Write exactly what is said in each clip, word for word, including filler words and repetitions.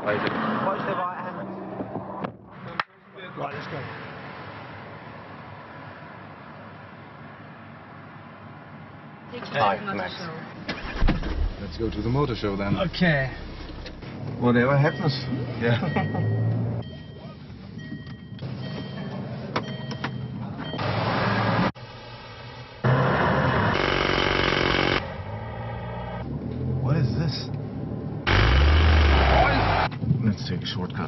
Isaac. Watch the right hand. Right, let's go. Hi, Max. Let's go to the motor show then. Okay. Whatever happens. Yeah. What is this? Let's take a shortcut.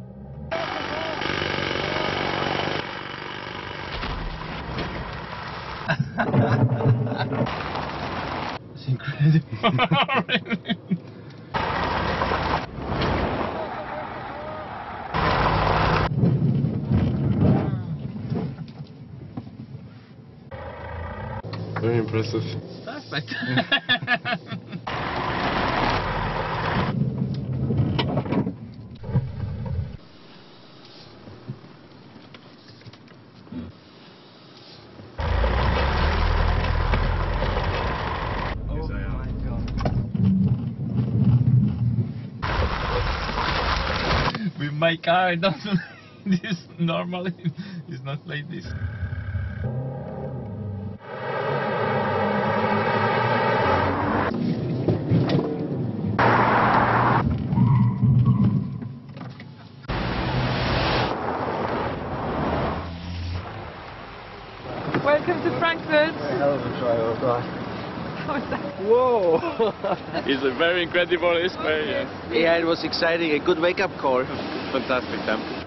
It's incredible. Very impressive. Perfect. With my car, it doesn't. This normally is not like this. Welcome to Frankfurt. Hell of a try, oh god. How was that? Whoa! It's a very incredible experience. Yeah, it was exciting. A good wake-up call. Fantastic time.